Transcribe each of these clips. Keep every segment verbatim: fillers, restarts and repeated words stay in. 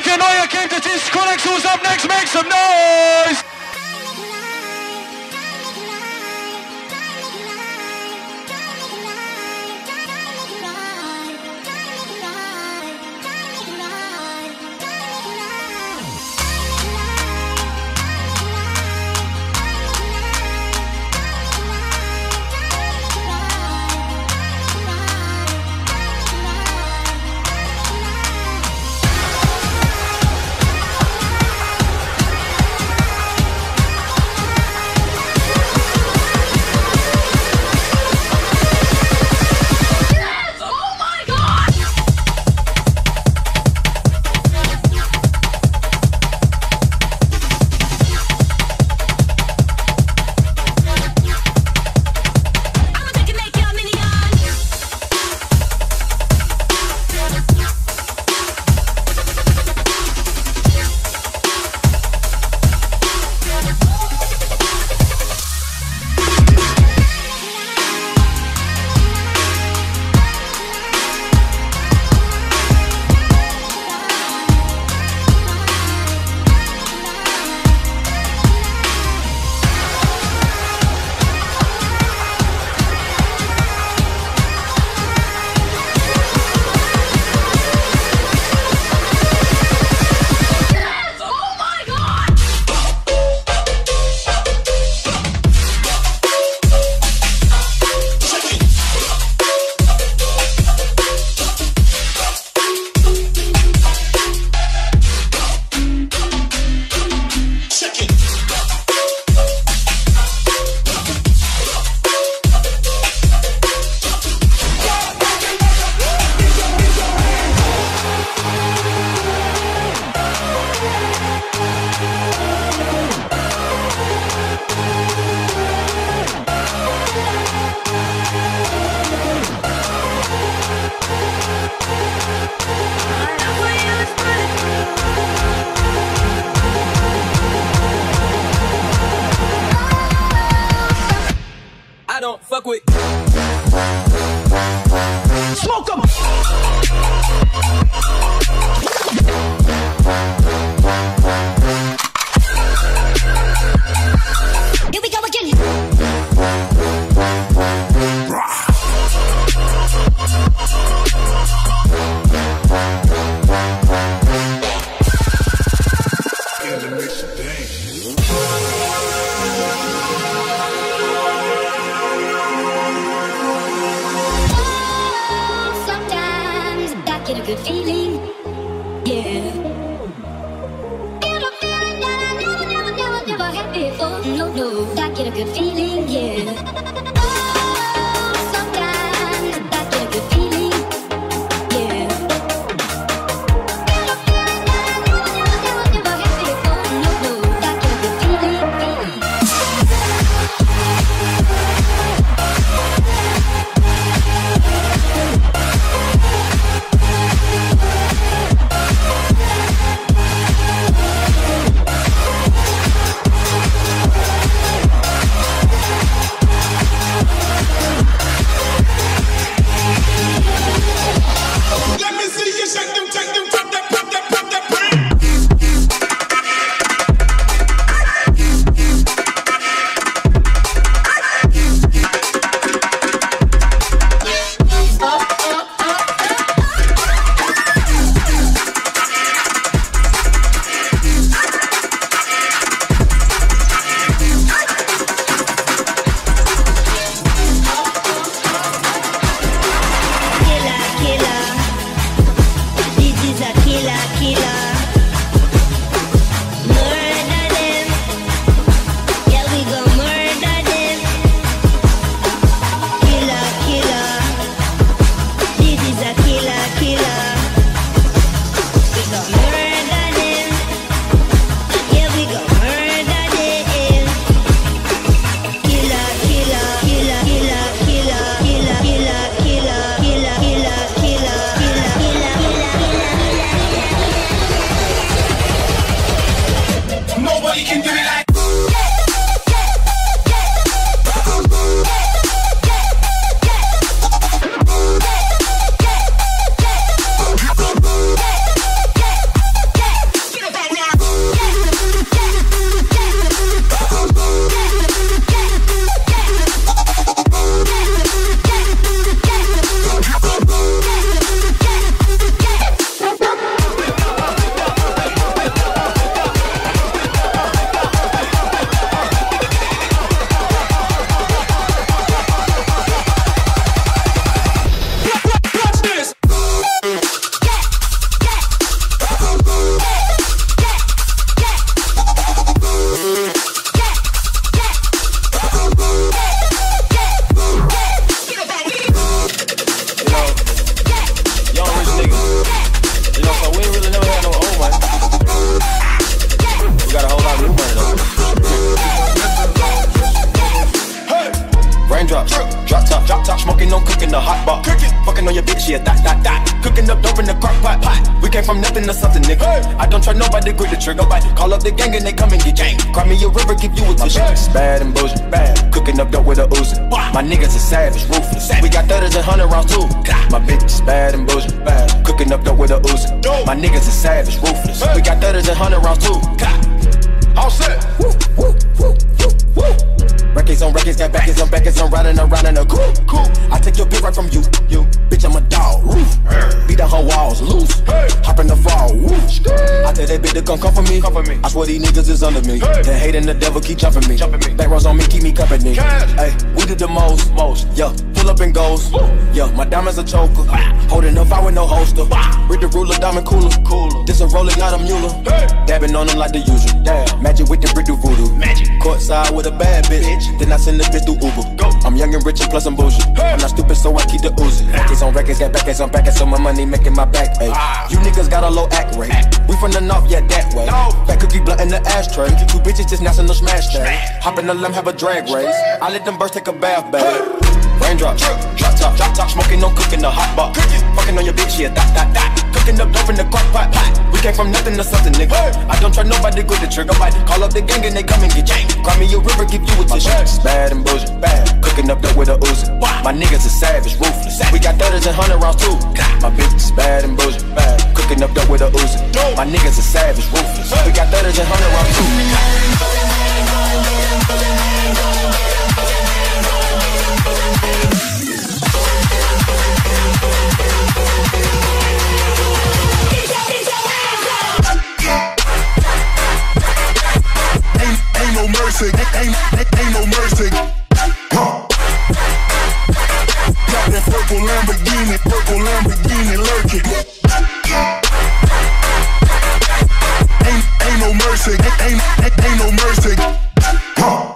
If you know you came to Disconnect, who's up next? Make some noise! fuck with. Smoke 'em. Here we go again. Get a good feeling, yeah. Get a feeling that I never, never, never, never had before. No, no, I get a good feeling, yeah. Oh, sometimes I get a good feeling, yeah. Get a feeling that I never, never, never, never had before. No, no, I get a good feeling, feeling. Raindrop, drop top, drop top, smoking, no cooking, the hot pot. Fucking on your bitch, yeah, that, that, that. Cooking up dope in the crock pot, pot. We came from nothing to something, nigga. Hey. I don't try nobody, grip the trigger. Call up the gang and they come and get gang. Cry me a river, give you a tissue. Bad and bullshit, bad. Cooking up dope with a Uzi. My niggas are savage, ruthless. We got thudders and hundred rounds too. My bitch is bad and bullshit, bad. Cooking up dope with a Uzi. My niggas are savage, ruthless. We got thudders and hundred rounds too. All set. Woo, woo, woo, woo, woo. Records on records, got backers on backers, I'm riding around in a coupe. Cool. I take your bitch right from you, you. Bitch, I'm a dog. Roof. Beat down her walls, loose. Hey. Hop in the fall, woo. I tell that bitch to come come for me. Come for me. I swear these niggas is under me. Hey. The hate and the devil keep jumping me. Jumping me. Back rows on me, keep me company. Hey, we did the most, most. Yeah, pull up and goes. Woo. Yeah, my diamonds a choker. Wow. Holding up, I with no holster. Wow. Read the ruler, diamond cooler. Cooler. This a roller, not a mule. Hey. Dabbing on them like the usual. Damn. Magic with the brick do voodoo. Magic. Courtside with a bad bitch. bitch. Then I send the bitch through Uber. Go. I'm young and rich and plus I'm bullshit. Hey. I'm not stupid, so I keep the Uzi. Records on records, got backers on backers, so my money making my back ache. Ah. You niggas got a low act rate. Act. We from the north, yeah, that way. No. Fat cookie blunt in the ashtray. Two bitches just national smash that. Hop in the limb, have a drag race. I let them birds take a bath, babe. Hey. Raindrop, drop top, drop top, smoking, no cooking, the hot pot. Fucking on your bitch, yeah, that, that, that. Cooking up dope in the crock pot, pot. We came from nothing to something, nigga. Hey. I don't try nobody, grip the trigger. Call up the gang and they come and get gang. Cry me a river, give you a tissue. Bad and bullshit, bad. Cooking up dope with a Uzi. My niggas is savage, ruthless. We got thudders and hundred rounds too. My bitch is bad and bullshit, bad. Cooking up dope with a Uzi. My niggas is savage, ruthless. We got thudders and hundred rounds too. Ain't no mercy, ain't, ain't, ain't no mercy. Huh. Got that purple Lamborghini, purple Lamborghini lurking. Ain't, ain't no mercy, ain't, ain't, ain't no mercy. Huh.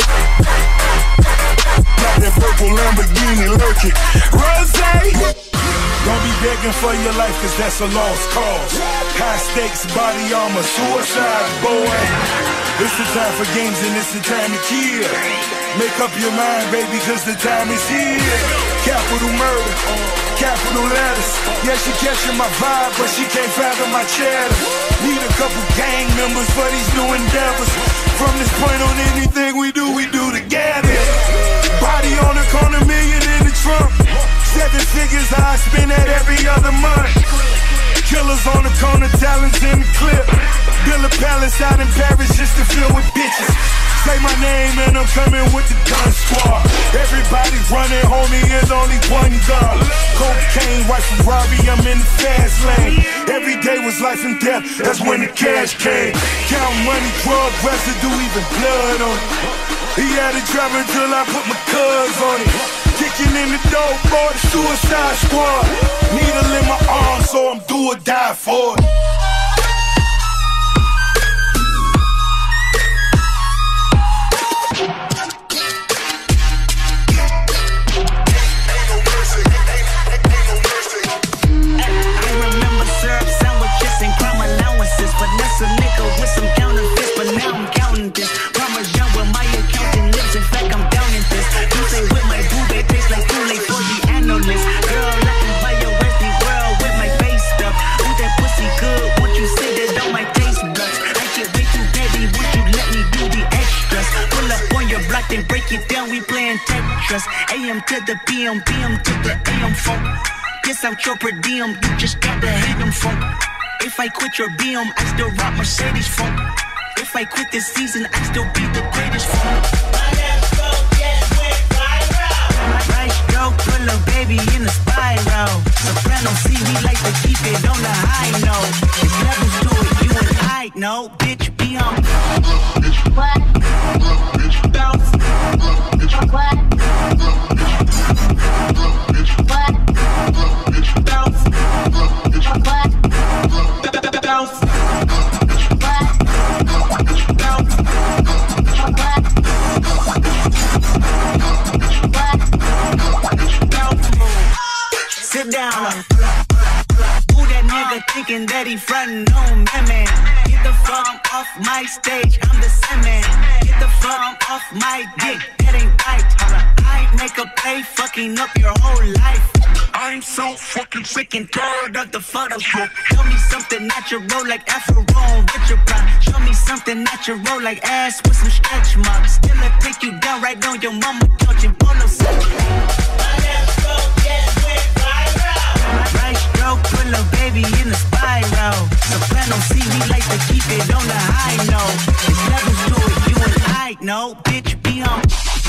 Got that purple Lamborghini lurking. Rosé. Don't be begging for your life, cause that's a lost cause. High stakes, body armor, suicide, boy. It's the time for games and it's the time to kill. Make up your mind, baby, cause the time is here. Capital murder, capital letters. Yeah, she catching my vibe, but she can't fathom my cheddar. Need a couple gang members for these new endeavors. From this point on, anything we do, we do together. Body on the corner, million in the trunk. Seven figures I spend that every other month. Killers on the corner, talents in the clip. Build a palace out in Paris just to fill with bitches. Say my name and I'm coming with the gun squad. Everybody running, homie, is only one gun. Cocaine, white Ferrari, I'm in the fast lane. Every day was life and death, that's when the cash came. Count money, drug residue, even blood on it. He had it driving till I put my cuz on it. Kicking in the door for the suicide squad. Needle in my arm, so I'm do or die for it. I remember syrup sandwiches and crime allowances. Finesse a nigga with some counterfeits, but now I'm counting this. Parmesan with my accountant lips, in fact I'm down in this. You say with my boo, they taste like Kool-Aid for the analyst. Girl, I can buy your Westie world with my face stuff. Ooh, that pussy good, would you say that on my taste buds? I get way too petty, would you let me do the extras? Pull up on your block, then break it down, we playing Tetris. A M to the P M, P M to the A M phone. Kiss out your per diem, you just got to hate them funk. If I quit your B M, I still rock Mercedes funk. If I quit this season, I still be the greatest funk. My left stroke just went viral. Right stroke, put a baby in the spiral. Soprano C, we like to keep it on the high note. There's levels to it, you and I know. Bitch, be on. What? Bounce. What? What? Bounce. What? Bounce. Sit down. Who that nigga thinking that he frontin' on me, man? Get the fuck off my stage, I'm the same man. Get the fuck off my dick, that ain't right. I might make a play, fucking up your whole life. I'm so fucking freaking tired of the Photoshop. Show me something natural like Afro on Richard Pryor. Show me something natural like ass with some stretch marks. Still I take you down right on your mama couch in polo set. Right stroke, pull a baby in the spiral. Soprano C, we like to keep it on the high note. It's levels to it, you and I know. Bitch, be on.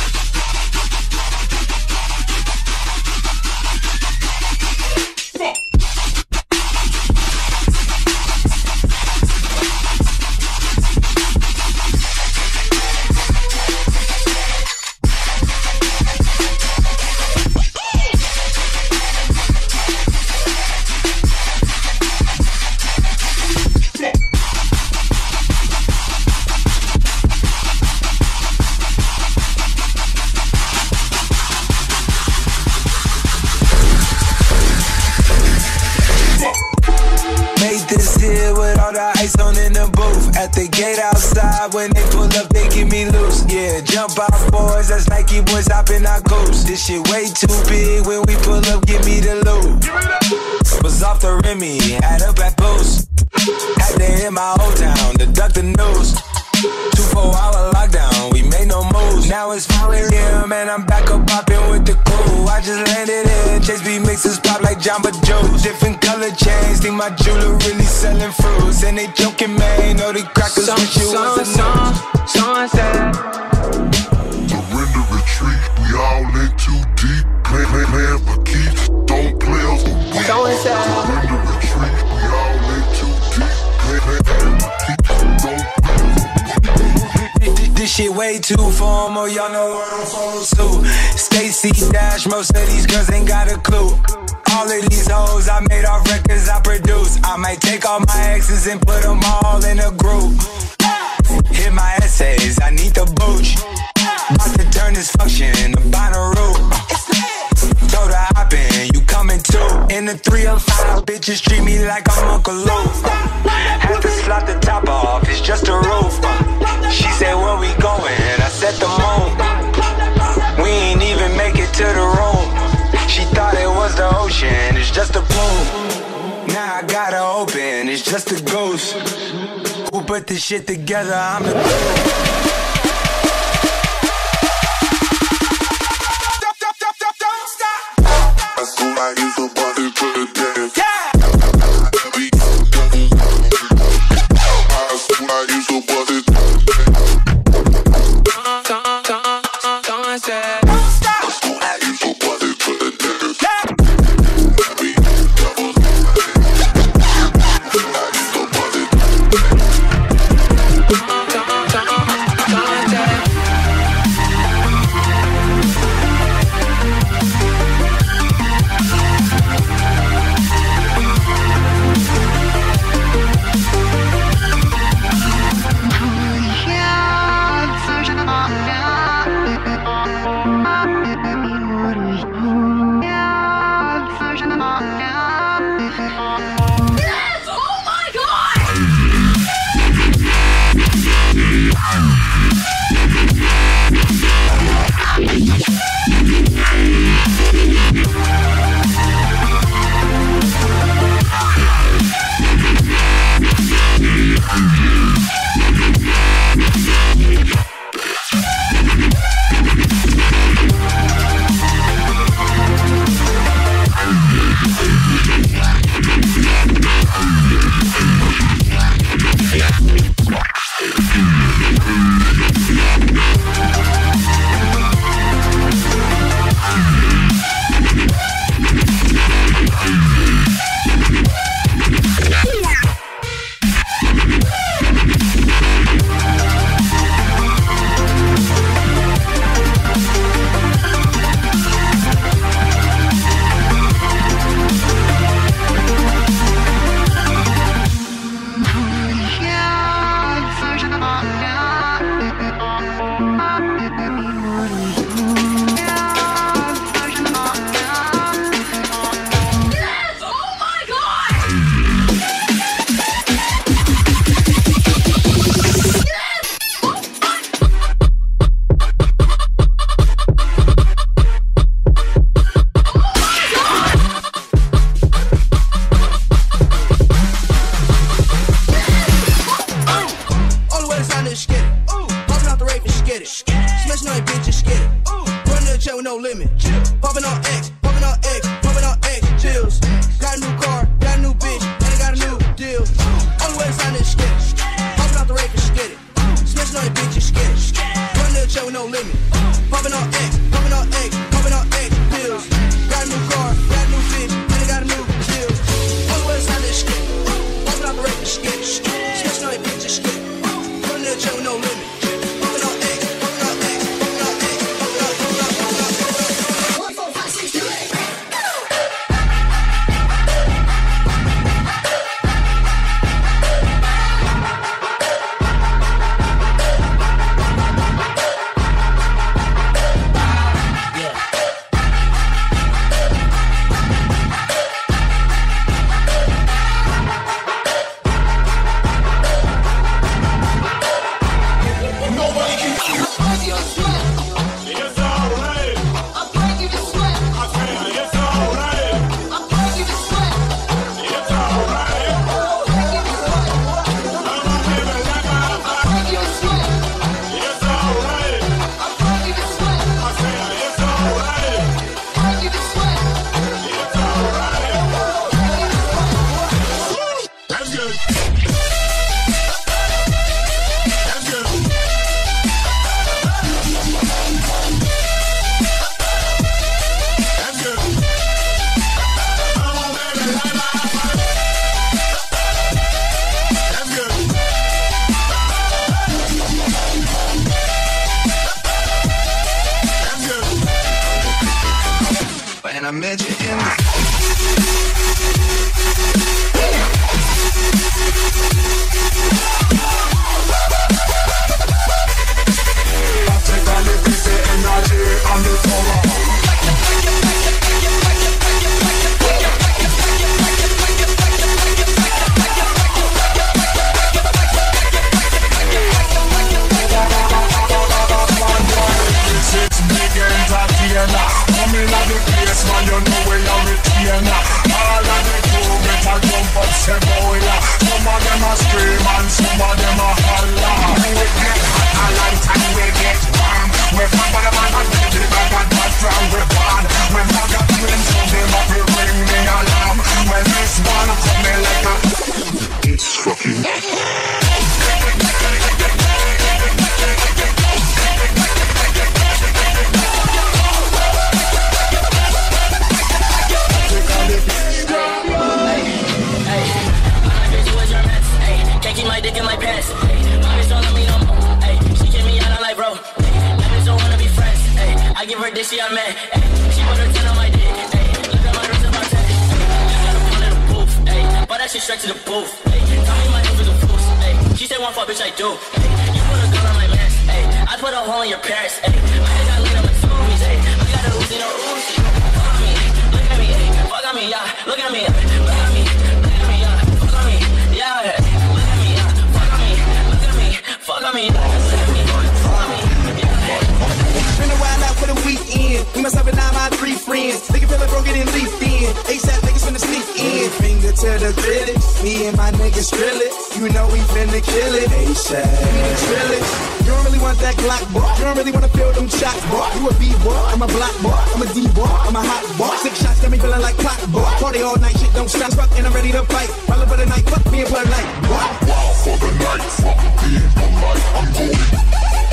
At the gate outside, when they pull up, they give me loose. Yeah, jump out, boys, that's Nike boys hopping our coast. This shit way too big, when we pull up, give me the loot. Was off the Remy, had up at Boost. Had to hit my old town, to duck the news. Two four hour lockdown, we made no moves. Now it's four a m and I'm back up popping with the crew. I just landed in, Chase B mixes pop like Jamba Joe's. Different color chains, think my jeweler really selling fruits. And they joking, man, know they crackers wish you was a news. Surrender, retreat, we all in too deep. Play, play, play for keeps, don't play us for weeks. Surrender, retreat, we all in too deep. Play, play, play for keeps, don't play us. This shit way too formal, y'all know what I'm supposed to. Stacy Dash, most of these girls ain't got a clue. All of these hoes I made off records I produce. I might take all my exes and put them all in a group. Hit my essays, I need the booch. About to turn this function into Bonnaroo. Throw the hop in, you coming too. In the three oh five, bitches treat me like I'm Uncle Luke. Had to slot the top off, it's just a roof. She said, where we going? I said the moon. We ain't even make it to the room. She thought it was the ocean, it's just a plume. Now I gotta open, it's just a ghost. Who put this shit together? I'm the glue. I use the body for the dance. Yeah. I use the body. Someone said, don't stop. I use the body for the dance. yeah. no limit. Popping on X, popping on X, popping on X, chills. Got a new car, got a new bitch, and I got a new deal. Only way to sign this shit. Popping out the rake and skid it. Smashing on that bitch and skid it. Run to the show with no limit. Popping on X, popping on X, popping on X, pills. Got a new car, got a new bitch, and I got a new deal. Only way to sign this shit. Popping out the rake and skid it. Smashing on that bitch and skid it. Run to the show with no limit. I met you in the Practically busy energy on the floor. Six big entertainer. Coming at the place, man, you know where you're retainer. All of the crew better jump up, say boiler. Some of them are scream and some of them are holler. We get hot, a light and we get warm. We're from the man and we the bag and bad from we born. When I got twins, so they might be ring the alarm. When this one coming like a it's fucking keep my dick in my pants. My bitch don't love me no more. Ay, she kick me out, I'm like, bro. My bitch don't wanna be friends. Ay, I give her this, she a man. Ay, she put her ten on my dick. Ay, look at my wrist about ten. You got a one little booth. Ay, but that shit straight to the booth. Ay, tell me my niggas are fools. Ay, she said one fuck, bitch, I do. Ay, you put a gun on my mans. Ay, I put a hole in your parents. Ay, my head got lit up like zombies. Ay, I got a Uzi, no Uzi. Fuck on me, look at me. Ay, fuck on me, yeah. Look at me, look at me, look at me, yeah. Fuck on me, yeah. Fuck on me, fuck on me, fuck on me. Been a while out for the weekend. We must have a nine by three friends. Nigga feel like bro getting leafed in. ASAP niggas finna sneak in. Finger to the critic. Me and my niggas drill it. You know we finna kill it. ASAP. Drill it. You don't really want that Glock, boy. You don't really wanna feel them shots, boy. You a B-boy, I'm a block boy. I'm a D-boy, I'm a hot boy. Six shots got me feeling like clock, boy. Party all night, shit don't stop. Fuck and I'm ready to fight. All over the night, fuck me and play like. Wow, wow for the night, fuck me and the night. I'm going.